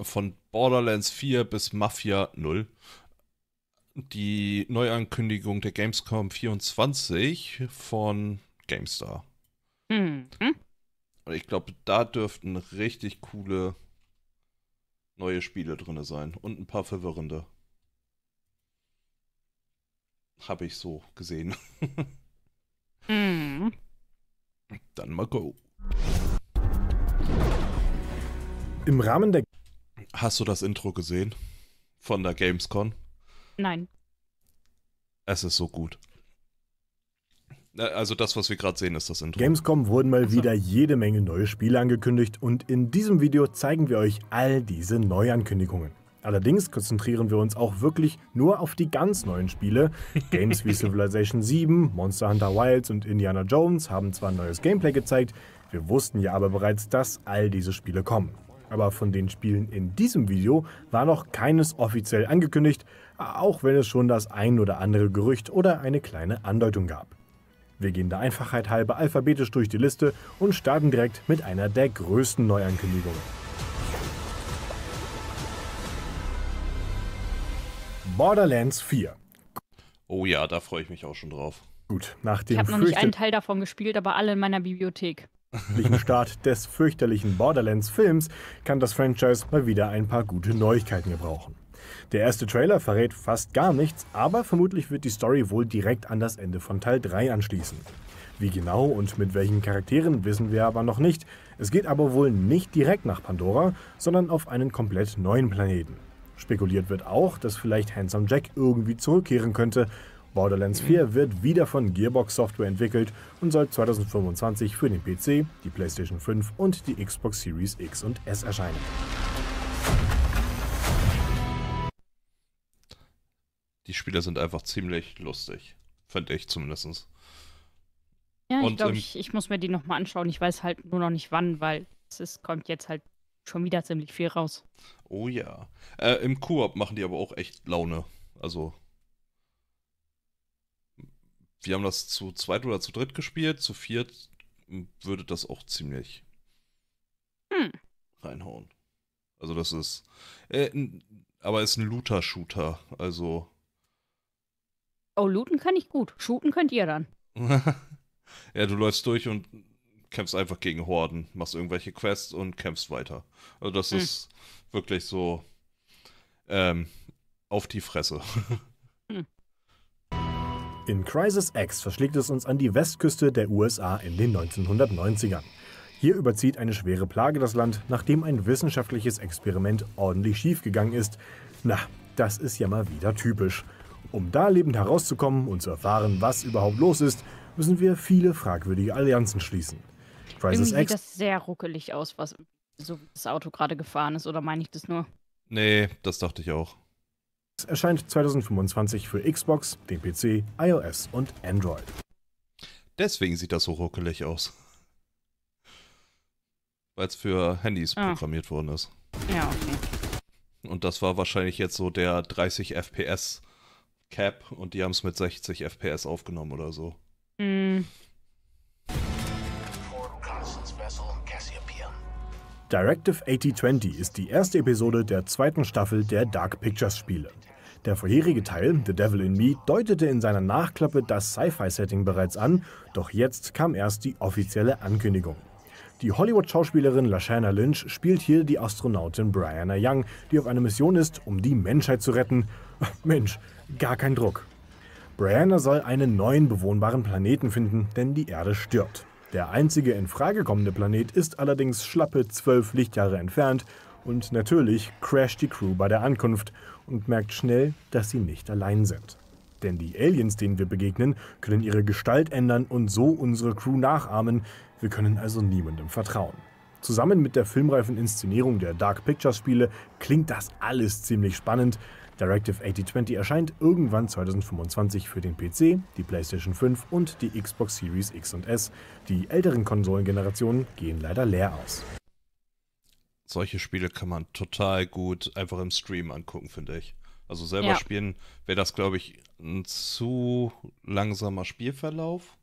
von Borderlands 4 bis Mafia 0. Die Neuankündigung der Gamescom 24 von GameStar. Mhm. Und ich glaube, da dürften richtig coole neue Spiele drin sein. Und ein paar verwirrende. Habe ich so gesehen. Mhm. Dann mal go. Im Rahmen der Hast du das Intro gesehen? Von der Gamescom? Nein. Es ist so gut. Also das, was wir gerade sehen, ist das Intro. Gamescom wurden mal wieder jede Menge neue Spiele angekündigt und in diesem Video zeigen wir euch all diese Neuankündigungen. Allerdings konzentrieren wir uns auch wirklich nur auf die ganz neuen Spiele. Games wie Civilization 7, Monster Hunter Wilds und Indiana Jones haben zwar neues Gameplay gezeigt, wir wussten ja aber bereits, dass all diese Spiele kommen. Aber von den Spielen in diesem Video war noch keines offiziell angekündigt, auch wenn es schon das ein oder andere Gerücht oder eine kleine Andeutung gab. Wir gehen der Einfachheit halber alphabetisch durch die Liste und starten direkt mit einer der größten Neuankündigungen. Borderlands 4. Oh ja, da freue ich mich auch schon drauf. Gut, nach Ich dem habe noch nicht einen Teil davon gespielt, aber alle in meiner Bibliothek. fürchterlichen Start des fürchterlichen Borderlands-Films kann das Franchise mal wieder ein paar gute Neuigkeiten gebrauchen. Der erste Trailer verrät fast gar nichts, aber vermutlich wird die Story wohl direkt an das Ende von Teil 3 anschließen. Wie genau und mit welchen Charakteren wissen wir aber noch nicht. Es geht aber wohl nicht direkt nach Pandora, sondern auf einen komplett neuen Planeten. Spekuliert wird auch, dass vielleicht Handsome Jack irgendwie zurückkehren könnte. Borderlands 4 wird wieder von Gearbox Software entwickelt und soll 2025 für den PC, die PlayStation 5 und die Xbox Series X und S erscheinen. Die Spiele sind einfach ziemlich lustig. Finde ich zumindest. Ja, ich Und glaube, ich muss mir die nochmal anschauen. Ich weiß halt nur noch nicht wann, weil kommt jetzt halt schon wieder ziemlich viel raus. Oh ja. Im Koop machen die aber auch echt Laune. Also, wir haben das zu zweit oder zu dritt gespielt. Zu viert würde das auch ziemlich reinhauen. Also das ist... aber ist ein Looter-Shooter. Also... Oh, looten kann ich gut. Shooten könnt ihr dann. Ja, du läufst durch und kämpfst einfach gegen Horden, machst irgendwelche Quests und kämpfst weiter. Also das ist wirklich so auf die Fresse. In Crysis X verschlägt es uns an die Westküste der USA in den 1990ern. Hier überzieht eine schwere Plage das Land, nachdem ein wissenschaftliches Experiment ordentlich schiefgegangen ist. Na, das ist ja mal wieder typisch. Um da lebend herauszukommen und zu erfahren, was überhaupt los ist, müssen wir viele fragwürdige Allianzen schließen. Crysis Irgendwie sieht X das sehr ruckelig aus, so wie das Auto gerade gefahren ist, oder meine ich das nur? Nee, das dachte ich auch. erscheint 2025 für Xbox, den PC, iOS und Android. Deswegen sieht das so ruckelig aus. Weil es für Handys programmiert worden ist. Ja, okay. Und das war wahrscheinlich jetzt so der 30 FPS Cap und die haben es mit 60 FPS aufgenommen oder so. Directive 8020 ist die erste Episode der zweiten Staffel der Dark Pictures Spiele. Der vorherige Teil, The Devil in Me, deutete in seiner Nachklappe das Sci-Fi-Setting bereits an, doch jetzt kam erst die offizielle Ankündigung. Die Hollywood-Schauspielerin Lashana Lynch spielt hier die Astronautin Brianna Young, die auf einer Mission ist, um die Menschheit zu retten. Mensch, gar kein Druck. Brianna soll einen neuen bewohnbaren Planeten finden, denn die Erde stirbt. Der einzige in Frage kommende Planet ist allerdings schlappe 12 Lichtjahre entfernt und natürlich crasht die Crew bei der Ankunft und merkt schnell, dass sie nicht allein sind. Denn die Aliens, denen wir begegnen, können ihre Gestalt ändern und so unsere Crew nachahmen. Wir können also niemandem vertrauen. Zusammen mit der filmreifen Inszenierung der Dark Pictures Spiele klingt das alles ziemlich spannend. Directive 8020 erscheint irgendwann 2025 für den PC, die PlayStation 5 und die Xbox Series X und S. Die älteren Konsolengenerationen gehen leider leer aus. Solche Spiele kann man total gut einfach im Stream angucken, finde ich. Also selber spielen wäre das, glaube ich, ein zu langsamer Spielverlauf.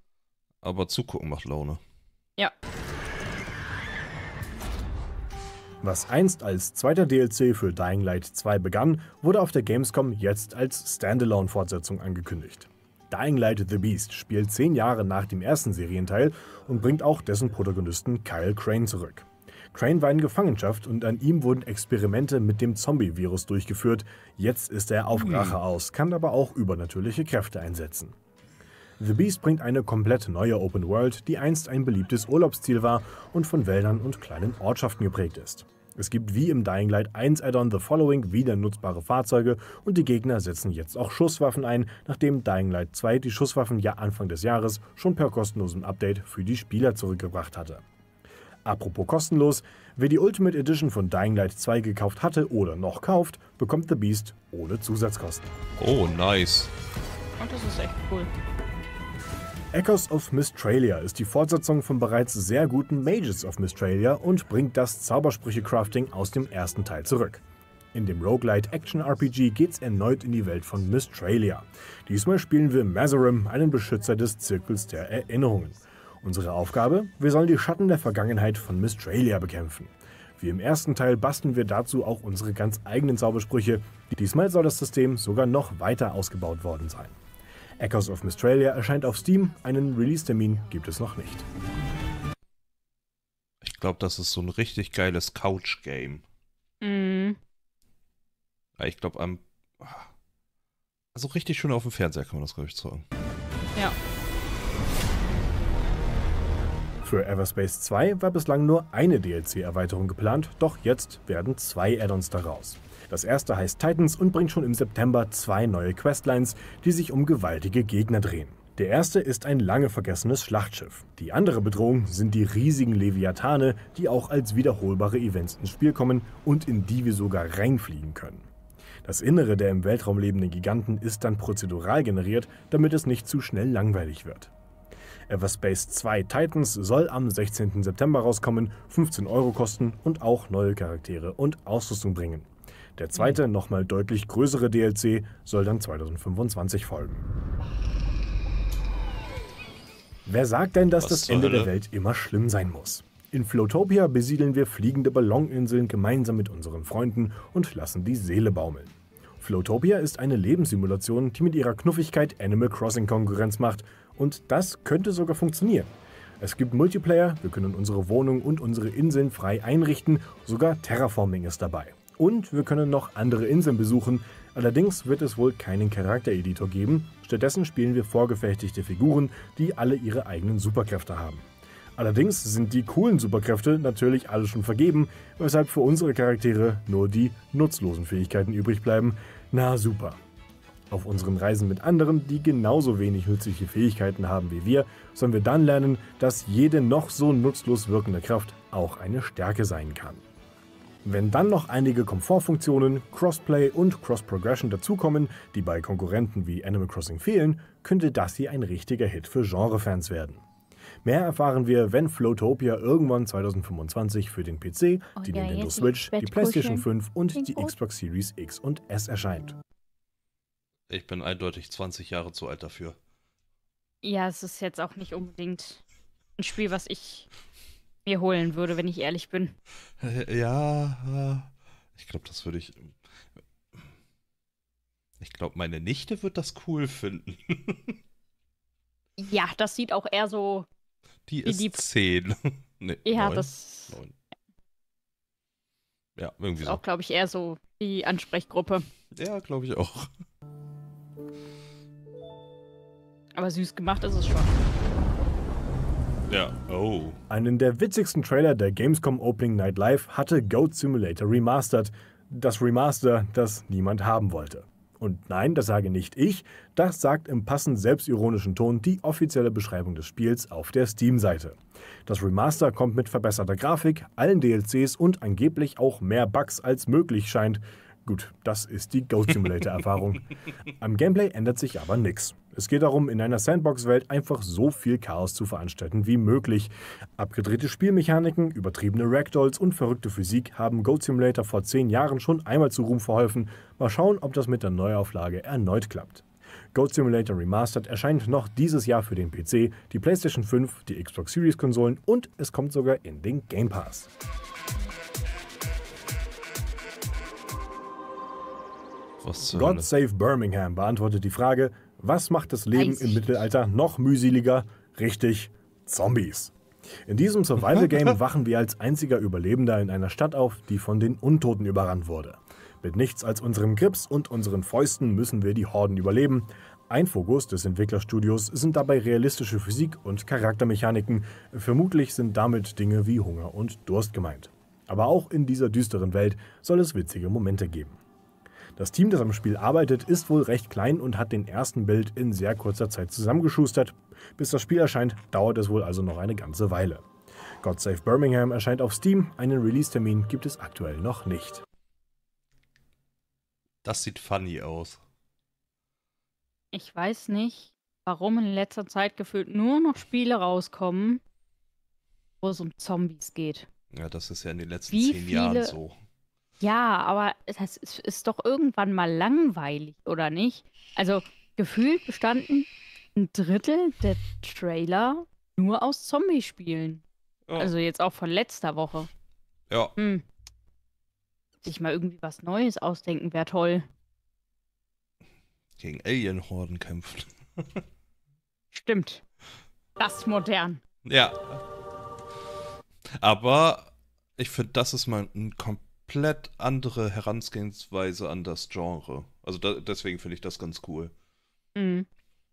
Aber zugucken macht Laune. Ja. Was einst als zweiter DLC für Dying Light 2 begann, wurde auf der Gamescom jetzt als Standalone-Fortsetzung angekündigt. Dying Light The Beast spielt 10 Jahre nach dem ersten Serienteil und bringt auch dessen Protagonisten Kyle Crane zurück. Crane war in Gefangenschaft und an ihm wurden Experimente mit dem Zombie-Virus durchgeführt. Jetzt ist er auf Rache aus, kann aber auch übernatürliche Kräfte einsetzen. The Beast bringt eine komplett neue Open World, die einst ein beliebtes Urlaubsziel war und von Wäldern und kleinen Ortschaften geprägt ist. Es gibt wie im Dying Light 1 Add-on The Following wieder nutzbare Fahrzeuge und die Gegner setzen jetzt auch Schusswaffen ein, nachdem Dying Light 2 die Schusswaffen ja Anfang des Jahres schon per kostenlosem Update für die Spieler zurückgebracht hatte. Apropos kostenlos, wer die Ultimate Edition von Dying Light 2 gekauft hatte oder noch kauft, bekommt The Beast ohne Zusatzkosten. Oh, nice. Und das ist echt cool. Echoes of Mystralia ist die Fortsetzung von bereits sehr guten Mages of Mystralia und bringt das Zaubersprüche-Crafting aus dem ersten Teil zurück. In dem Roguelite-Action-RPG geht's erneut in die Welt von Mystralia. Diesmal spielen wir Mazarim, einen Beschützer des Zirkels der Erinnerungen. Unsere Aufgabe? Wir sollen die Schatten der Vergangenheit von Mystralia bekämpfen. Wie im ersten Teil basteln wir dazu auch unsere ganz eigenen Zaubersprüche. Diesmal soll das System sogar noch weiter ausgebaut worden sein. Echoes of Mystralia erscheint auf Steam, einen Release-Termin gibt es noch nicht. Ich glaube, das ist so ein richtig geiles Couch-Game. Mhm. Ja, ich glaube, also richtig schön auf dem Fernseher kann man das, glaube ich, sagen. Ja. Für Everspace 2 war bislang nur eine DLC-Erweiterung geplant, doch jetzt werden 2 Add-ons daraus. Das erste heißt Titans und bringt schon im September 2 neue Questlines, die sich um gewaltige Gegner drehen. Der erste ist ein lange vergessenes Schlachtschiff. Die andere Bedrohung sind die riesigen Leviathane, die auch als wiederholbare Events ins Spiel kommen und in die wir sogar reinfliegen können. Das Innere der im Weltraum lebenden Giganten ist dann prozedural generiert, damit es nicht zu schnell langweilig wird. Everspace 2 Titans soll am 16. September rauskommen, 15 € kosten und auch neue Charaktere und Ausrüstung bringen. Der zweite, nochmal deutlich größere DLC soll dann 2025 folgen. Wer sagt denn, dass das Ende der Welt immer schlimm sein muss? In Floatopia besiedeln wir fliegende Balloninseln gemeinsam mit unseren Freunden und lassen die Seele baumeln. Floatopia ist eine Lebenssimulation, die mit ihrer Knuffigkeit Animal Crossing Konkurrenz macht und das könnte sogar funktionieren. Es gibt Multiplayer, wir können unsere Wohnung und unsere Inseln frei einrichten, sogar Terraforming ist dabei. Und wir können noch andere Inseln besuchen, allerdings wird es wohl keinen Charaktereditor geben, stattdessen spielen wir vorgefertigte Figuren, die alle ihre eigenen Superkräfte haben. Allerdings sind die coolen Superkräfte natürlich alle schon vergeben, weshalb für unsere Charaktere nur die nutzlosen Fähigkeiten übrig bleiben. Na super. Auf unseren Reisen mit anderen, die genauso wenig nützliche Fähigkeiten haben wie wir, sollen wir dann lernen, dass jede noch so nutzlos wirkende Kraft auch eine Stärke sein kann. Wenn dann noch einige Komfortfunktionen, Crossplay und Cross-Progression dazukommen, die bei Konkurrenten wie Animal Crossing fehlen, könnte das hier ein richtiger Hit für Genrefans werden. Mehr erfahren wir, wenn Floatopia irgendwann 2025 für den PC, die Nintendo Switch, die PlayStation 5 und die Xbox Series X und S erscheint. Ich bin eindeutig 20 Jahre zu alt dafür. Ja, es ist jetzt auch nicht unbedingt ein Spiel, was ich mir holen würde, wenn ich ehrlich bin. Ja, ich glaube, das würde ich... Ich glaube, meine Nichte wird das cool finden. Ja, das sieht auch eher so... Die ist 10. Nee, ja, 9. das... 9. Ja, irgendwie so. Auch, glaube ich, eher so die Ansprechgruppe. Ja, glaube ich auch. Aber süß gemacht ist es schon. Ja, oh. Einen der witzigsten Trailer der Gamescom Opening Night Live hatte Goat Simulator Remastered. Das Remaster, das niemand haben wollte. Und nein, das sage nicht ich, das sagt im passend selbstironischen Ton die offizielle Beschreibung des Spiels auf der Steam-Seite. Das Remaster kommt mit verbesserter Grafik, allen DLCs und angeblich auch mehr Bugs als möglich scheint. Gut, das ist die Goat Simulator-Erfahrung. Am Gameplay ändert sich aber nichts. Es geht darum, in einer Sandbox-Welt einfach so viel Chaos zu veranstalten wie möglich. Abgedrehte Spielmechaniken, übertriebene Ragdolls und verrückte Physik haben Goat Simulator vor 10 Jahren schon einmal zu Ruhm verholfen. Mal schauen, ob das mit der Neuauflage erneut klappt. Goat Simulator Remastered erscheint noch dieses Jahr für den PC, die PlayStation 5, die Xbox Series Konsolen und es kommt sogar in den Game Pass. Was zur God Hölle? Save Birmingham beantwortet die Frage, was macht das Leben im Mittelalter noch mühseliger? Richtig, Zombies. In diesem Survival-Game wachen wir als einziger Überlebender in einer Stadt auf, die von den Untoten überrannt wurde. Mit nichts als unserem Grips und unseren Fäusten müssen wir die Horden überleben. Ein Fokus des Entwicklerstudios sind dabei realistische Physik und Charaktermechaniken. Vermutlich sind damit Dinge wie Hunger und Durst gemeint. Aber auch in dieser düsteren Welt soll es witzige Momente geben. Das Team, das am Spiel arbeitet, ist wohl recht klein und hat den ersten Build in sehr kurzer Zeit zusammengeschustert. Bis das Spiel erscheint, dauert es wohl also noch eine ganze Weile. God Save Birmingham erscheint auf Steam, einen Release-Termin gibt es aktuell noch nicht. Das sieht funny aus. Ich weiß nicht, warum in letzter Zeit gefühlt nur noch Spiele rauskommen, wo es um Zombies geht. Ja, das ist ja in den letzten Wie 10 Jahren viele- so. Ja, aber das ist doch irgendwann mal langweilig, oder nicht? Also gefühlt bestanden ein Drittel der Trailer nur aus Zombie-Spielen. Ja. Also jetzt auch von letzter Woche. Ja. Sich mal irgendwie was Neues ausdenken wäre toll. Gegen Alien-Horden kämpfen. Stimmt. Das ist modern. Ja. Aber ich finde, das ist mal eine komplett andere Herangehensweise an das Genre. Also deswegen finde ich das ganz cool. Mhm.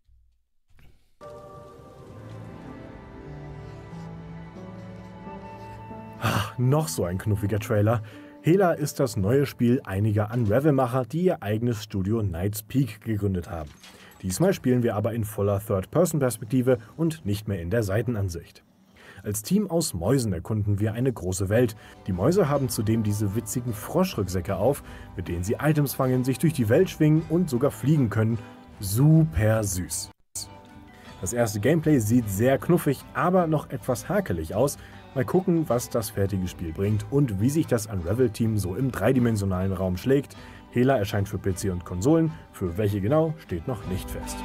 Noch so ein knuffiger Trailer. Hela ist das neue Spiel einiger Unravel-Macher, die ihr eigenes Studio Night's Peak gegründet haben. Diesmal spielen wir aber in voller Third-Person-Perspektive und nicht mehr in der Seitenansicht. Als Team aus Mäusen erkunden wir eine große Welt. Die Mäuse haben zudem diese witzigen Froschrücksäcke auf, mit denen sie Items fangen, sich durch die Welt schwingen und sogar fliegen können. Super süß. Das erste Gameplay sieht sehr knuffig, aber noch etwas hakelig aus. Mal gucken, was das fertige Spiel bringt und wie sich das Unravel-Team so im dreidimensionalen Raum schlägt. Hela erscheint für PC und Konsolen, für welche genau steht noch nicht fest.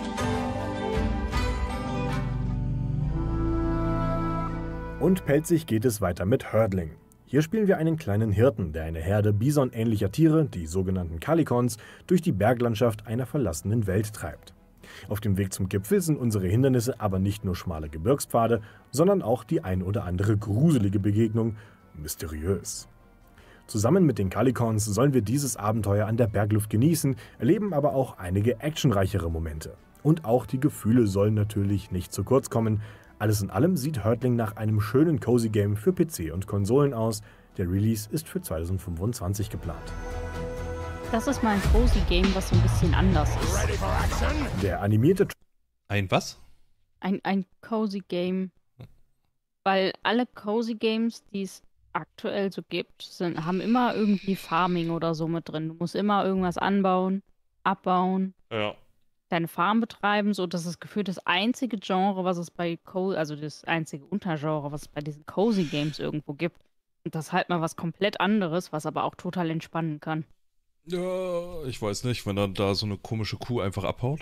Und pelzig geht es weiter mit Herdling. Hier spielen wir einen kleinen Hirten, der eine Herde bisonähnlicher Tiere, die sogenannten Kalikons, durch die Berglandschaft einer verlassenen Welt treibt. Auf dem Weg zum Gipfel sind unsere Hindernisse aber nicht nur schmale Gebirgspfade, sondern auch die ein oder andere gruselige Begegnung, mysteriös. Zusammen mit den Kalikons sollen wir dieses Abenteuer an der Bergluft genießen, erleben aber auch einige actionreichere Momente. Und auch die Gefühle sollen natürlich nicht zu kurz kommen. Alles in allem sieht Herdling nach einem schönen Cozy Game für PC und Konsolen aus. Der Release ist für 2025 geplant. Das ist mal ein Cozy Game, was so ein bisschen anders ist. Der animierte Ein was? Ein Cozy Game. Weil alle Cozy Games, die es aktuell so gibt, haben immer irgendwie Farming oder so mit drin. Du musst immer irgendwas anbauen, abbauen, Ja. deine Farm betreiben. So, das ist gefühlt das einzige Genre, was es bei also das einzige Untergenre, was es bei diesen Cozy Games irgendwo gibt. Und das ist halt mal was komplett anderes, was aber auch total entspannen kann. Ja, ich weiß nicht, wenn dann da so eine komische Kuh einfach abhaut.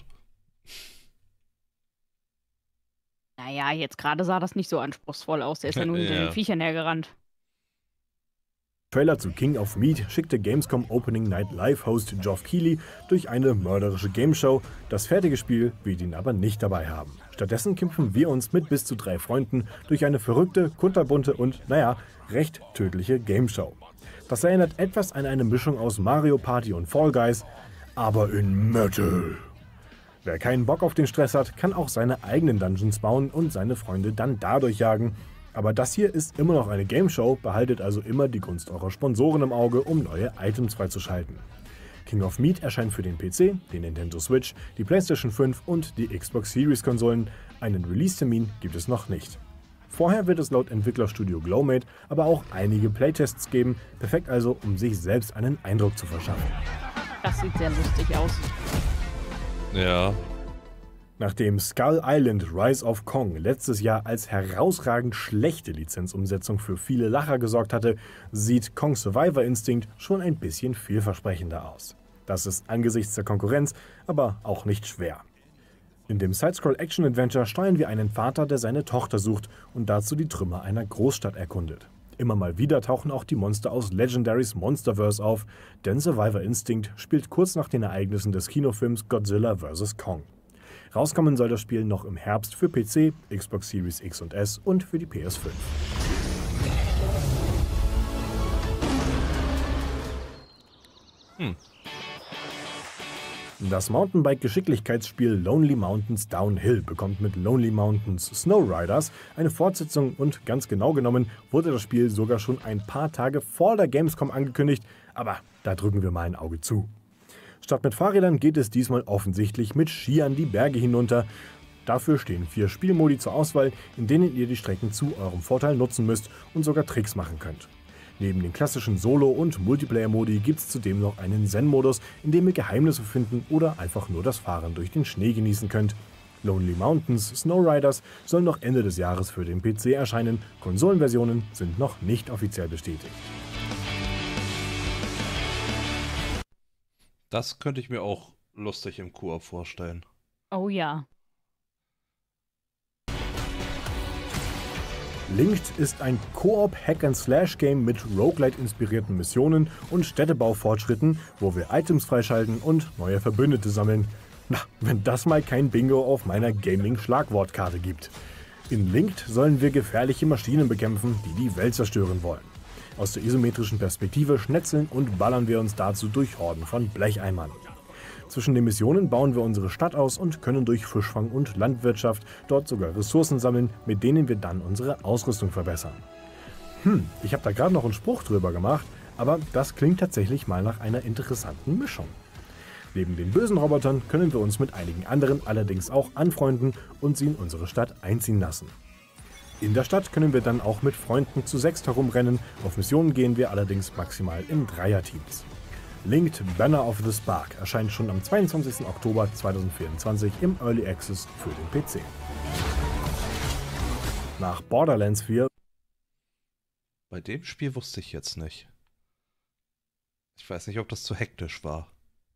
Naja, jetzt gerade sah das nicht so anspruchsvoll aus. Der ist ja nur hinter Ja. den Viechern hergerannt. Trailer zu King of Meat schickte Gamescom Opening Night Live-Host Geoff Keighley durch eine mörderische Gameshow. Das fertige Spiel wird ihn aber nicht dabei haben. Stattdessen kämpfen wir uns mit bis zu 3 Freunden durch eine verrückte, kunterbunte und, recht tödliche Gameshow. Das erinnert etwas an eine Mischung aus Mario Party und Fall Guys, aber in Metal. Wer keinen Bock auf den Stress hat, kann auch seine eigenen Dungeons bauen und seine Freunde dann dadurch jagen. Aber das hier ist immer noch eine Gameshow, behaltet also immer die Gunst eurer Sponsoren im Auge, um neue Items freizuschalten. King of Meat erscheint für den PC, den Nintendo Switch, die PlayStation 5 und die Xbox Series Konsolen. Einen Release-Termin gibt es noch nicht. Vorher wird es laut Entwicklerstudio Glowmate aber auch einige Playtests geben, perfekt also, um sich selbst einen Eindruck zu verschaffen. Das sieht sehr lustig aus. Ja. Nachdem Skull Island Rise of Kong letztes Jahr als herausragend schlechte Lizenzumsetzung für viele Lacher gesorgt hatte, sieht Kong Survivor Instinct schon ein bisschen vielversprechender aus. Das ist angesichts der Konkurrenz aber auch nicht schwer. In dem Side-Scroll-Action-Adventure steuern wir einen Vater, der seine Tochter sucht und dazu die Trümmer einer Großstadt erkundet. Immer mal wieder tauchen auch die Monster aus Legendarys Monsterverse auf, denn Survivor Instinct spielt kurz nach den Ereignissen des Kinofilms Godzilla vs. Kong. Rauskommen soll das Spiel noch im Herbst für PC, Xbox Series X und S und für die PS5. Das Mountainbike-Geschicklichkeitsspiel Lonely Mountains Downhill bekommt mit Lonely Mountains Snowriders eine Fortsetzung und ganz genau genommen wurde das Spiel sogar schon ein paar Tage vor der Gamescom angekündigt, aber da drücken wir mal ein Auge zu. Statt mit Fahrrädern geht es diesmal offensichtlich mit Skiern die Berge hinunter. Dafür stehen 4 Spielmodi zur Auswahl, in denen ihr die Strecken zu eurem Vorteil nutzen müsst und sogar Tricks machen könnt. Neben den klassischen Solo- und Multiplayer-Modi gibt es zudem noch einen Zen-Modus, in dem ihr Geheimnisse finden oder einfach nur das Fahren durch den Schnee genießen könnt. Lonely Mountains Snowriders soll noch Ende des Jahres für den PC erscheinen, Konsolenversionen sind noch nicht offiziell bestätigt. Das könnte ich mir auch lustig im Koop vorstellen. Oh ja. Linked ist ein Koop-Hack-and-Slash-Game mit Roguelite-inspirierten Missionen und Städtebaufortschritten, wo wir Items freischalten und neue Verbündete sammeln. Na, wenn das mal kein Bingo auf meiner Gaming-Schlagwortkarte gibt. In Linked sollen wir gefährliche Maschinen bekämpfen, die die Welt zerstören wollen. Aus der isometrischen Perspektive schnetzeln und ballern wir uns dazu durch Horden von Blecheimern. Zwischen den Missionen bauen wir unsere Stadt aus und können durch Fischfang und Landwirtschaft dort sogar Ressourcen sammeln, mit denen wir dann unsere Ausrüstung verbessern. Ich habe da gerade noch einen Spruch drüber gemacht, aber das klingt tatsächlich mal nach einer interessanten Mischung. Neben den bösen Robotern können wir uns mit einigen anderen allerdings auch anfreunden und sie in unsere Stadt einziehen lassen. In der Stadt können wir dann auch mit Freunden zu 6 herumrennen, auf Missionen gehen wir allerdings maximal in Dreierteams. Linked Banner of the Spark erscheint schon am 22. Oktober 2024 im Early Access für den PC. Nach Borderlands 4. Bei dem Spiel wusste ich jetzt nicht. Ich weiß nicht, ob das zu hektisch war.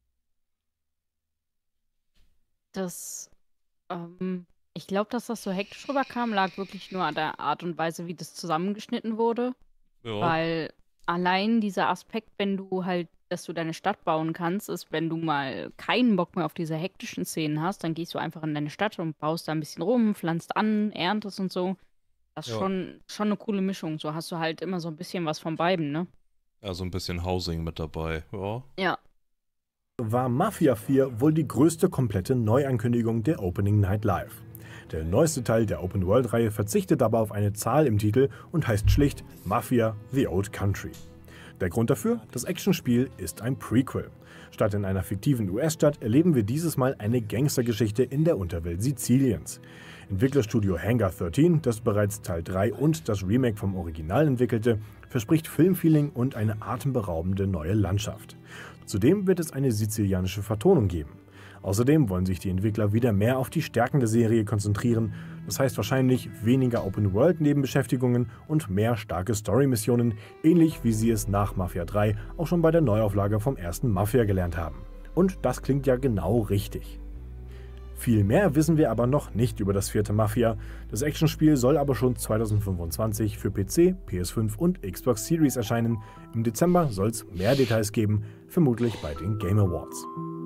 Ich glaube, dass das so hektisch rüberkam, lag wirklich nur an der Art und Weise, wie das zusammengeschnitten wurde. Ja. Weil allein dieser Aspekt, wenn du halt, dass du deine Stadt bauen kannst, ist, wenn du mal keinen Bock mehr auf diese hektischen Szenen hast, dann gehst du einfach in deine Stadt und baust da ein bisschen rum, pflanzt an, erntest und so. Das ist schon eine coole Mischung. So hast du halt immer so ein bisschen was von beiden, ne? Ja, so ein bisschen Housing mit dabei. Ja. War Mafia 4 wohl die größte komplette Neuankündigung der Opening Night Live. Der neueste Teil der Open-World-Reihe verzichtet aber auf eine Zahl im Titel und heißt schlicht Mafia: The Old Country. Der Grund dafür? Das Actionspiel ist ein Prequel. Statt in einer fiktiven US-Stadt erleben wir dieses Mal eine Gangstergeschichte in der Unterwelt Siziliens. Entwicklerstudio Hangar 13, das bereits Teil 3 und das Remake vom Original entwickelte, verspricht Filmfeeling und eine atemberaubende neue Landschaft. Zudem wird es eine sizilianische Vertonung geben. Außerdem wollen sich die Entwickler wieder mehr auf die Stärken der Serie konzentrieren. Das heißt wahrscheinlich weniger Open-World-Nebenbeschäftigungen und mehr starke Story-Missionen, ähnlich wie sie es nach Mafia 3 auch schon bei der Neuauflage vom ersten Mafia gelernt haben. Und das klingt ja genau richtig. Viel mehr wissen wir aber noch nicht über das 4. Mafia. Das Actionspiel soll aber schon 2025 für PC, PS5 und Xbox Series erscheinen. Im Dezember soll es mehr Details geben, vermutlich bei den Game Awards.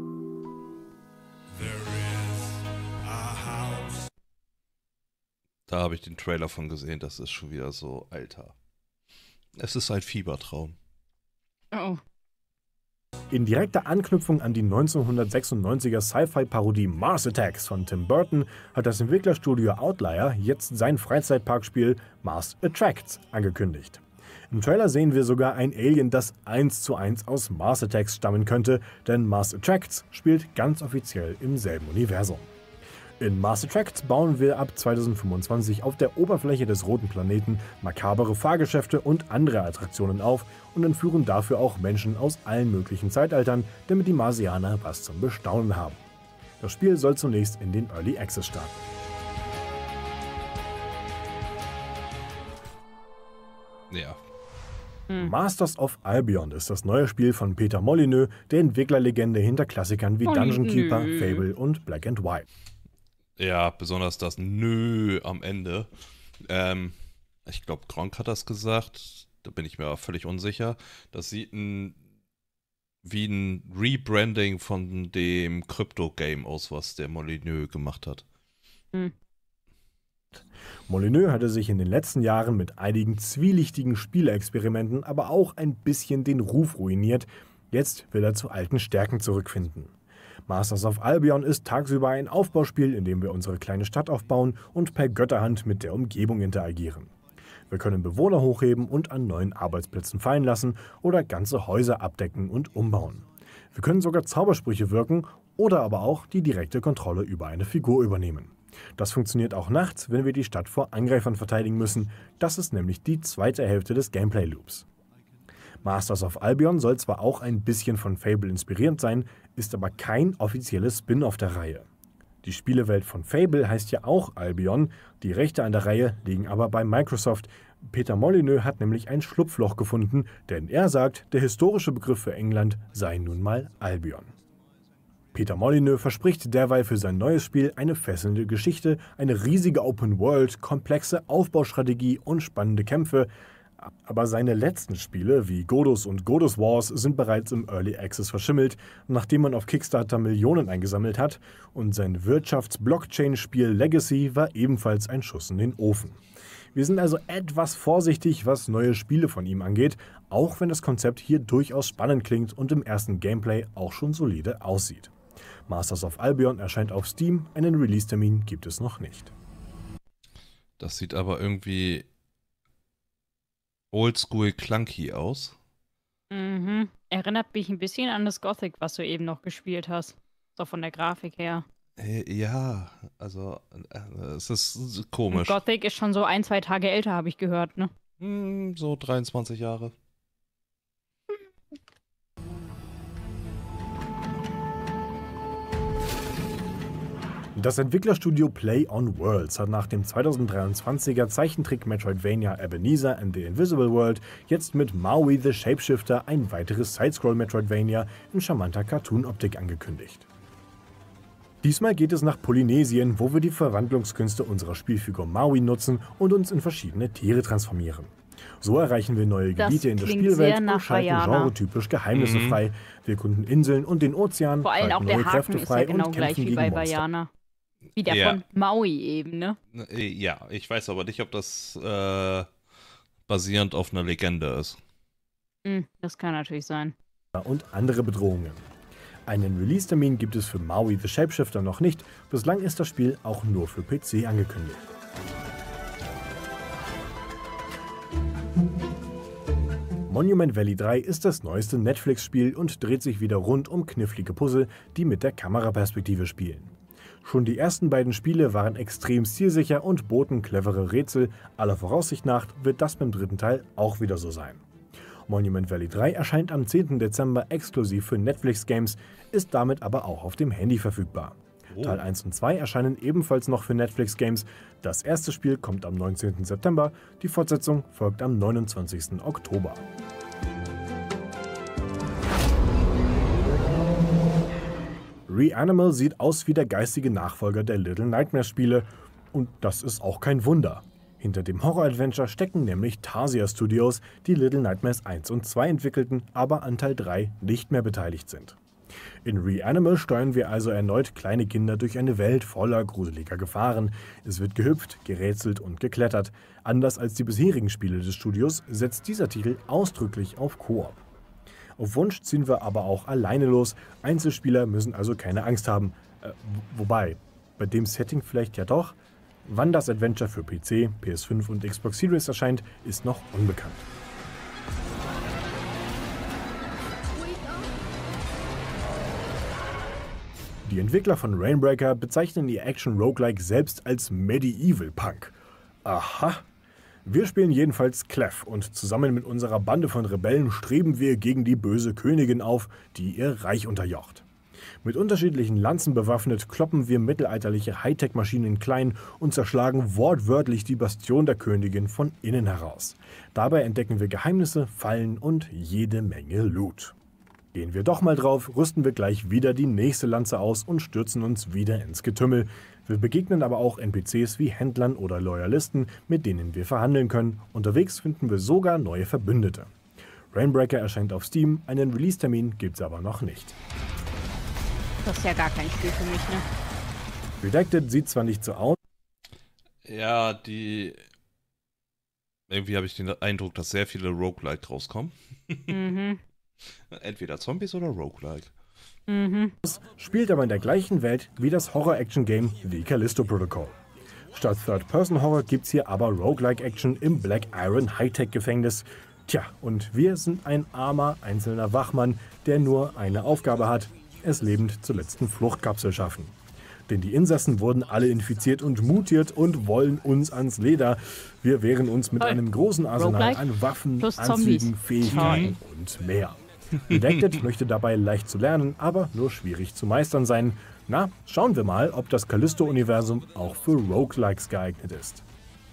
Da habe ich den Trailer von gesehen, das ist schon wieder so, Alter. Es ist ein Fiebertraum. Oh. In direkter Anknüpfung an die 1996er Sci-Fi-Parodie Mars Attacks von Tim Burton hat das Entwicklerstudio Outlier jetzt sein Freizeitparkspiel Mars Attracts angekündigt. Im Trailer sehen wir sogar ein Alien, das 1:1 aus Mars Attacks stammen könnte, denn Mars Attracts spielt ganz offiziell im selben Universum. In Mars Attracts bauen wir ab 2025 auf der Oberfläche des roten Planeten makabere Fahrgeschäfte und andere Attraktionen auf und entführen dafür auch Menschen aus allen möglichen Zeitaltern, damit die Marsianer was zum Bestaunen haben. Das Spiel soll zunächst in den Early Access starten. Ja. Masters of Albion ist das neue Spiel von Peter Molyneux, der Entwicklerlegende hinter Klassikern wie Dungeon Keeper, Fable und Black and White. Ja, besonders das Nö am Ende. Ich glaube, Gronkh hat das gesagt, da bin ich mir aber völlig unsicher. Das sieht wie ein Rebranding von dem Crypto-Game aus, was der Molyneux gemacht hat. Hm. Molyneux hatte sich in den letzten Jahren mit einigen zwielichtigen Spieleexperimenten aber auch ein bisschen den Ruf ruiniert. Jetzt will er zu alten Stärken zurückfinden. Masters of Albion ist tagsüber ein Aufbauspiel, in dem wir unsere kleine Stadt aufbauen und per Götterhand mit der Umgebung interagieren. Wir können Bewohner hochheben und an neuen Arbeitsplätzen fallen lassen oder ganze Häuser abdecken und umbauen. Wir können sogar Zaubersprüche wirken oder aber auch die direkte Kontrolle über eine Figur übernehmen. Das funktioniert auch nachts, wenn wir die Stadt vor Angreifern verteidigen müssen. Das ist nämlich die zweite Hälfte des Gameplay-Loops. Masters of Albion soll zwar auch ein bisschen von Fable inspiriert sein, ist aber kein offizielles Spin-off der Reihe. Die Spielewelt von Fable heißt ja auch Albion, die Rechte an der Reihe liegen aber bei Microsoft. Peter Molyneux hat nämlich ein Schlupfloch gefunden, denn er sagt, der historische Begriff für England sei nun mal Albion. Peter Molyneux verspricht derweil für sein neues Spiel eine fesselnde Geschichte, eine riesige Open World, komplexe Aufbaustrategie und spannende Kämpfe. Aber seine letzten Spiele wie Godus und Godus Wars sind bereits im Early Access verschimmelt, nachdem man auf Kickstarter Millionen eingesammelt hat, und sein Wirtschafts-Blockchain-Spiel Legacy war ebenfalls ein Schuss in den Ofen. Wir sind also etwas vorsichtig, was neue Spiele von ihm angeht, auch wenn das Konzept hier durchaus spannend klingt und im ersten Gameplay auch schon solide aussieht. Masters of Albion erscheint auf Steam, einen Release-Termin gibt es noch nicht. Das sieht aber irgendwie oldschool clunky aus. Mhm. Erinnert mich ein bisschen an das Gothic, was du eben noch gespielt hast. So von der Grafik her. Ja, also es ist komisch. Und Gothic ist schon so 1-2 Tage älter, habe ich gehört, ne? So 23 Jahre. Das Entwicklerstudio Play on Worlds hat nach dem 2023er Zeichentrick-Metroidvania Ebenezer and the Invisible World jetzt mit Maui the Shapeshifter ein weiteres Sidescroll-Metroidvania in charmanter Cartoon-Optik angekündigt. Diesmal geht es nach Polynesien, wo wir die Verwandlungskünste unserer Spielfigur Maui nutzen und uns in verschiedene Tiere transformieren. So erreichen wir neue Gebiete in der Spielwelt und schalten genretypisch Geheimnisse frei. Wir erkunden Inseln und den Ozean, vor allem auch der neue Haken Kräfte ist frei ja genau und gleich kämpfen wie bei gegen Monster. Vajana. Wie der von Maui eben, ne? Ja, ich weiß aber nicht, ob das basierend auf einer Legende ist. Das kann natürlich sein. Und andere Bedrohungen. Einen Release-Termin gibt es für Maui the Shapeshifter noch nicht, bislang ist das Spiel auch nur für PC angekündigt. Monument Valley 3 ist das neueste Netflix-Spiel und dreht sich wieder rund um knifflige Puzzle, die mit der Kameraperspektive spielen. Schon die ersten beiden Spiele waren extrem stilsicher und boten clevere Rätsel, aller Voraussicht nach wird das beim dritten Teil auch wieder so sein. Monument Valley 3 erscheint am 10. Dezember exklusiv für Netflix Games, ist damit aber auch auf dem Handy verfügbar. Teil 1 und 2 erscheinen ebenfalls noch für Netflix Games. Das erste Spiel kommt am 19. September, die Fortsetzung folgt am 29. Oktober. Reanimal sieht aus wie der geistige Nachfolger der Little Nightmares Spiele und das ist auch kein Wunder. Hinter dem Horror-Adventure stecken nämlich Tarsier Studios, die Little Nightmares 1 und 2 entwickelten, aber an Teil 3 nicht mehr beteiligt sind. In Reanimal steuern wir also erneut kleine Kinder durch eine Welt voller gruseliger Gefahren. Es wird gehüpft, gerätselt und geklettert. Anders als die bisherigen Spiele des Studios setzt dieser Titel ausdrücklich auf Koop. Auf Wunsch ziehen wir aber auch alleine los. Einzelspieler müssen also keine Angst haben. Wobei, bei dem Setting vielleicht ja doch. Wann das Adventure für PC, PS5 und Xbox Series erscheint, ist noch unbekannt. Die Entwickler von Rainbreaker bezeichnen ihr Action-Roguelike selbst als Medieval Punk. Aha! Wir spielen jedenfalls Clef und zusammen mit unserer Bande von Rebellen streben wir gegen die böse Königin auf, die ihr Reich unterjocht. Mit unterschiedlichen Lanzen bewaffnet kloppen wir mittelalterliche Hightech-Maschinen klein und zerschlagen wortwörtlich die Bastion der Königin von innen heraus. Dabei entdecken wir Geheimnisse, Fallen und jede Menge Loot. Gehen wir doch mal drauf, rüsten wir gleich wieder die nächste Lanze aus und stürzen uns wieder ins Getümmel. Wir begegnen aber auch NPCs wie Händlern oder Loyalisten, mit denen wir verhandeln können. Unterwegs finden wir sogar neue Verbündete. Rainbreaker erscheint auf Steam, einen Release-Termin gibt's aber noch nicht. Das ist ja gar kein Spiel für mich, ne? Redacted sieht zwar nicht so aus. Ja, irgendwie habe ich den Eindruck, dass sehr viele Roguelike rauskommen. Mhm. Entweder Zombies oder Roguelike. Mhm. Spielt aber in der gleichen Welt wie das Horror-Action-Game The Callisto Protocol. Statt Third-Person-Horror gibt's hier aber Roguelike-Action im Black Iron Hightech-Gefängnis. Tja, und wir sind ein armer einzelner Wachmann, der nur eine Aufgabe hat: es lebend zur letzten Fluchtkapsel schaffen. Denn die Insassen wurden alle infiziert und mutiert und wollen uns ans Leder. Wir wehren uns mit einem großen Arsenal an Waffen, Anzügen, Fähigkeiten und mehr. Redacted möchte dabei leicht zu lernen, aber nur schwierig zu meistern sein. Na, schauen wir mal, ob das Callisto-Universum auch für Roguelikes geeignet ist.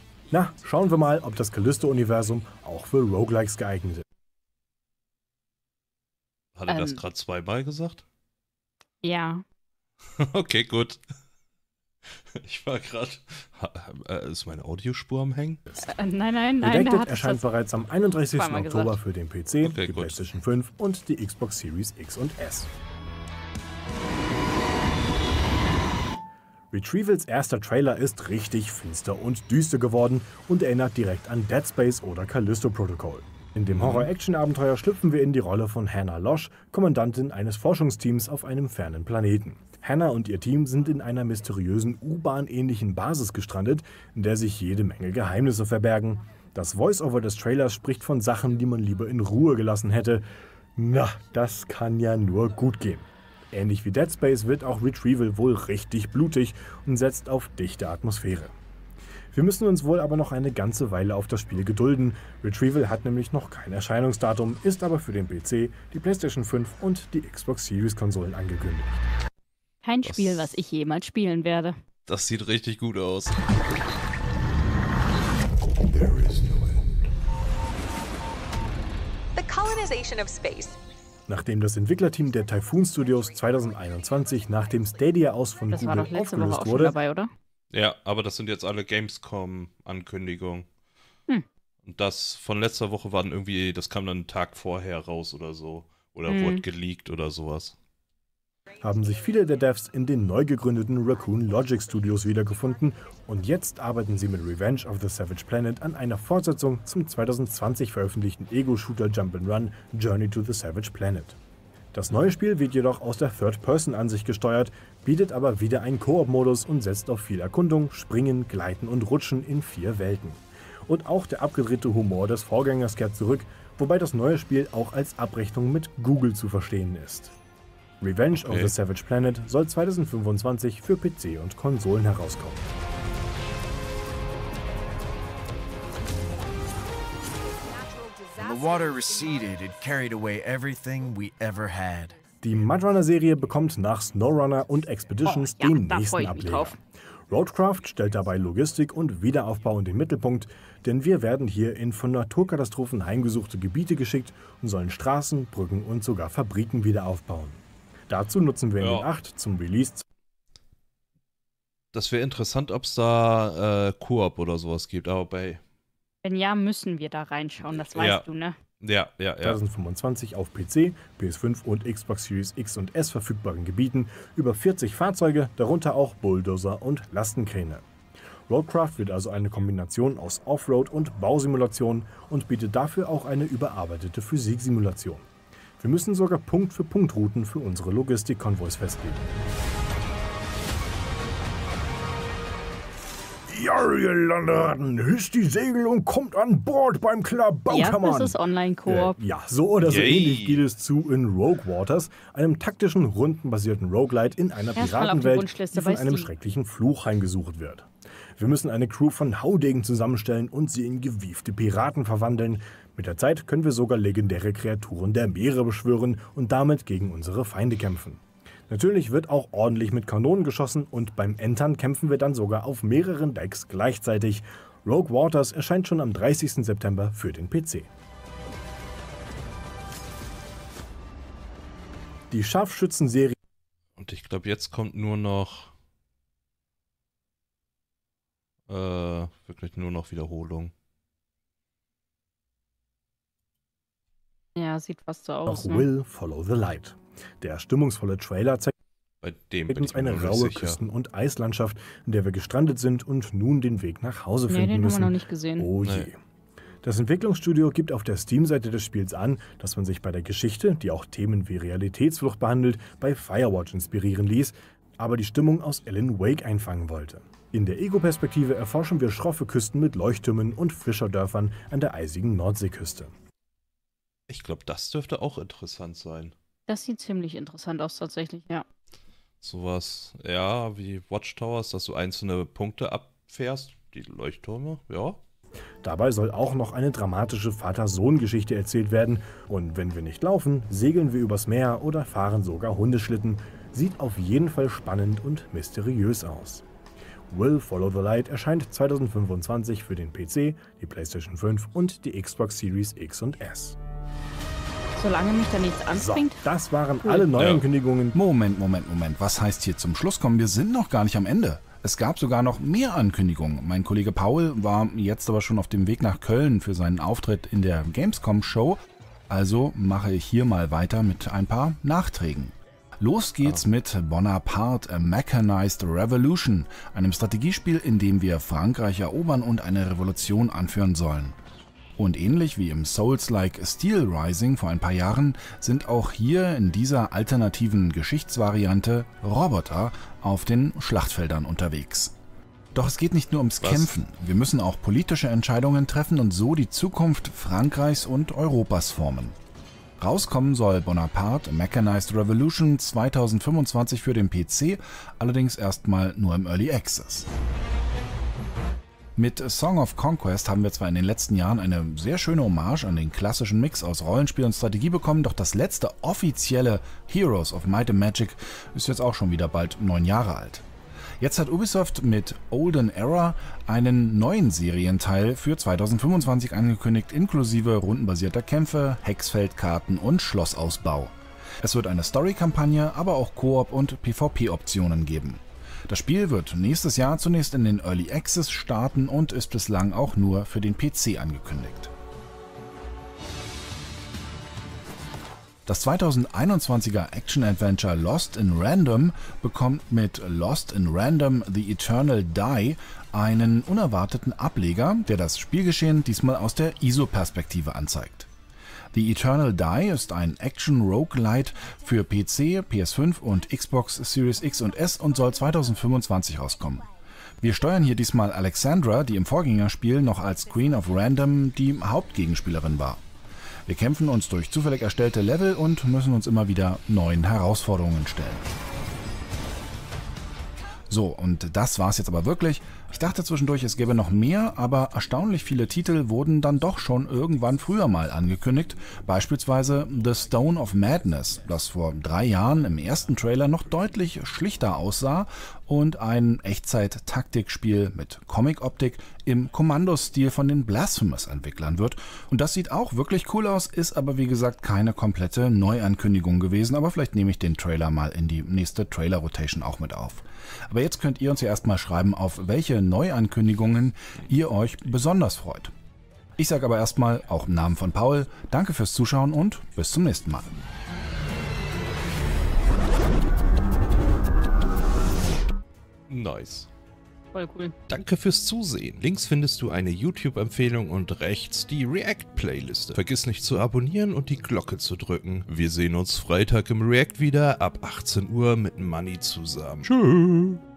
Hat er das gerade zweimal gesagt? Ja. Okay, gut. Ich war gerade... Ist meine Audiospur am Hängen? Nein. Redacted erscheint bereits am 31. zweimal Oktober gesagt. für den PC, Okay, die gut. PlayStation 5 und die Xbox Series X und S. Retrievals erster Trailer ist richtig finster und düster geworden und erinnert direkt an Dead Space oder Callisto Protocol. In dem Horror-Action-Abenteuer schlüpfen wir in die Rolle von Hannah Losch, Kommandantin eines Forschungsteams auf einem fernen Planeten. Hannah und ihr Team sind in einer mysteriösen U-Bahn-ähnlichen Basis gestrandet, in der sich jede Menge Geheimnisse verbergen. Das Voice-Over des Trailers spricht von Sachen, die man lieber in Ruhe gelassen hätte. Na, das kann ja nur gut gehen. Ähnlich wie Dead Space wird auch Retrieval wohl richtig blutig und setzt auf dichte Atmosphäre. Wir müssen uns wohl aber noch eine ganze Weile auf das Spiel gedulden. Retrieval hat nämlich noch kein Erscheinungsdatum, ist aber für den PC, die PlayStation 5 und die Xbox Series Konsolen angekündigt. Kein Spiel, was ich jemals spielen werde. Das sieht richtig gut aus. The colonization of space. Nachdem das Entwicklerteam der Typhoon Studios 2021 nach dem Stadia aus von Das war Google doch letzte Woche aufgelöst auch schon wurde, dabei, oder? Ja, aber das sind jetzt alle Gamescom-Ankündigungen. Hm. Und das von letzter Woche war dann irgendwie, das kam dann einen Tag vorher raus oder so. Oder wurde geleakt oder sowas. haben sich viele der Devs in den neu gegründeten Raccoon Logic Studios wiedergefunden und jetzt arbeiten sie mit Revenge of the Savage Planet an einer Fortsetzung zum 2020 veröffentlichten Ego-Shooter Jump'n'Run Journey to the Savage Planet. Das neue Spiel wird jedoch aus der Third-Person-Ansicht gesteuert, bietet aber wieder einen Koop-Modus und setzt auf viel Erkundung, Springen, Gleiten und Rutschen in 4 Welten. Und auch der abgedrehte Humor des Vorgängers kehrt zurück, wobei das neue Spiel auch als Abrechnung mit Google zu verstehen ist. Revenge of the Savage Planet soll 2025 für PC und Konsolen herauskommen. When the water receded, it carried away everything we ever had. Die Mudrunner-Serie bekommt nach SnowRunner und Expeditions den da freu nächsten ich mich Ableger. drauf. Roadcraft stellt dabei Logistik und Wiederaufbau in den Mittelpunkt, denn wir werden hier in von Naturkatastrophen heimgesuchte Gebiete geschickt und sollen Straßen, Brücken und sogar Fabriken wieder aufbauen. Dazu nutzen wir in den 8 zum Release. Das wäre interessant, ob es da Koop oder sowas gibt, aber bei... Wenn ja, müssen wir da reinschauen, das weißt du, ne? Ja. 2025 auf PC, PS5 und Xbox Series X und S verfügbaren Gebieten über 40 Fahrzeuge, darunter auch Bulldozer und Lastenkräne. Roadcraft wird also eine Kombination aus Offroad- und Bausimulation und bietet dafür auch eine überarbeitete Physiksimulation. Wir müssen sogar Punkt-für-Punkt-Routen für unsere Logistikkonvois festlegen. Ja, ihr Landratten, hisst die Segel und kommt an Bord beim Klabautermann. Ja, das ist Online-Koop. Ja, so oder so Yay. ähnlich geht es zu in Rogue Waters, einem taktischen, rundenbasierten Roguelite in einer Erstmal auf die Piratenwelt, Wunschliste die von bei einem Steam. schrecklichen Fluch heimgesucht wird. Wir müssen eine Crew von Haudegen zusammenstellen und sie in gewiefte Piraten verwandeln. Mit der Zeit können wir sogar legendäre Kreaturen der Meere beschwören und damit gegen unsere Feinde kämpfen. Natürlich wird auch ordentlich mit Kanonen geschossen und beim Entern kämpfen wir dann sogar auf mehreren Decks gleichzeitig. Rogue Waters erscheint schon am 30. September für den PC. Die Scharfschützen-Serie. Und ich glaube, jetzt kommt nur noch wirklich nur noch Wiederholung. Ja, sieht fast so aus. Noch Will Follow the Light. Der stimmungsvolle Trailer zeigt Bei dem bin uns ich mir eine noch nicht raue sicher. Küsten- und Eislandschaft, in der wir gestrandet sind und nun den Weg nach Hause Nee, finden den haben wir müssen. noch nicht gesehen. Oh je. Nee. Das Entwicklungsstudio gibt auf der Steam-Seite des Spiels an, dass man sich bei der Geschichte, die auch Themen wie Realitätsflucht behandelt, bei Firewatch inspirieren ließ, aber die Stimmung aus Alan Wake einfangen wollte. In der Ego-Perspektive erforschen wir schroffe Küsten mit Leuchttürmen und Fischerdörfern an der eisigen Nordseeküste. Ich glaube, das dürfte auch interessant sein. Das sieht ziemlich interessant aus tatsächlich, ja. Sowas, ja, wie Watchtowers, dass du einzelne Punkte abfährst, die Leuchttürme, ja. Dabei soll auch noch eine dramatische Vater-Sohn-Geschichte erzählt werden. Und wenn wir nicht laufen, segeln wir übers Meer oder fahren sogar Hundeschlitten. Sieht auf jeden Fall spannend und mysteriös aus. Will Follow the Light erscheint 2025 für den PC, die PlayStation 5 und die Xbox Series X und S. Solange mich da nichts So, anspringt. das waren alle Neuankündigungen. Moment. Was heißt hier zum Schluss kommen? Wir sind noch gar nicht am Ende. Es gab sogar noch mehr Ankündigungen. Mein Kollege Paul war jetzt aber schon auf dem Weg nach Köln für seinen Auftritt in der Gamescom-Show. Also mache ich hier mal weiter mit ein paar Nachträgen. Los geht's mit Bonaparte: A Mechanized Revolution, einem Strategiespiel, in dem wir Frankreich erobern und eine Revolution anführen sollen. Und ähnlich wie im Souls-like Steel Rising vor ein paar Jahren sind auch hier in dieser alternativen Geschichtsvariante Roboter auf den Schlachtfeldern unterwegs. Doch es geht nicht nur ums Kämpfen, wir müssen auch politische Entscheidungen treffen und so die Zukunft Frankreichs und Europas formen. Rauskommen soll Bonaparte: A Mechanized Revolution 2025 für den PC, allerdings erstmal nur im Early Access. Mit Song of Conquest haben wir zwar in den letzten Jahren eine sehr schöne Hommage an den klassischen Mix aus Rollenspiel und Strategie bekommen, doch das letzte offizielle Heroes of Might and Magic ist jetzt auch schon wieder bald 9 Jahre alt. Jetzt hat Ubisoft mit Olden Era einen neuen Serienteil für 2025 angekündigt, inklusive rundenbasierter Kämpfe, Hexfeldkarten und Schlossausbau. Es wird eine Story-Kampagne, aber auch Koop- und PvP-Optionen geben. Das Spiel wird nächstes Jahr zunächst in den Early Access starten und ist bislang auch nur für den PC angekündigt. Das 2021er Action-Adventure Lost in Random bekommt mit Lost in Random: The Eternal Die einen unerwarteten Ableger, der das Spielgeschehen diesmal aus der ISO-Perspektive anzeigt. The Eternal Die ist ein Action-Roguelite für PC, PS5 und Xbox Series X und S und soll 2025 rauskommen. Wir steuern hier diesmal Alexandra, die im Vorgängerspiel noch als Queen of Random die Hauptgegenspielerin war. Wir kämpfen uns durch zufällig erstellte Level und müssen uns immer wieder neuen Herausforderungen stellen. So, und das war's jetzt aber wirklich. Ich dachte zwischendurch, es gäbe noch mehr, aber erstaunlich viele Titel wurden dann doch schon irgendwann früher mal angekündigt. Beispielsweise The Stone of Madness, das vor 3 Jahren im ersten Trailer noch deutlich schlichter aussah und ein Echtzeit-Taktikspiel mit Comic-Optik im Kommandostil von den Blasphemous-Entwicklern wird. Und das sieht auch wirklich cool aus, ist aber wie gesagt keine komplette Neuankündigung gewesen, aber vielleicht nehme ich den Trailer mal in die nächste Trailer-Rotation auch mit auf. Aber jetzt könnt ihr uns ja erstmal schreiben, auf welche Neuankündigungen ihr euch besonders freut. Ich sage aber erstmal, auch im Namen von Paul, danke fürs Zuschauen und bis zum nächsten Mal. Nice. Voll cool. Danke fürs Zusehen. Links findest du eine YouTube-Empfehlung und rechts die React-Playliste. Vergiss nicht zu abonnieren und die Glocke zu drücken. Wir sehen uns Freitag im React wieder ab 18 Uhr mit Money zusammen. Tschüss.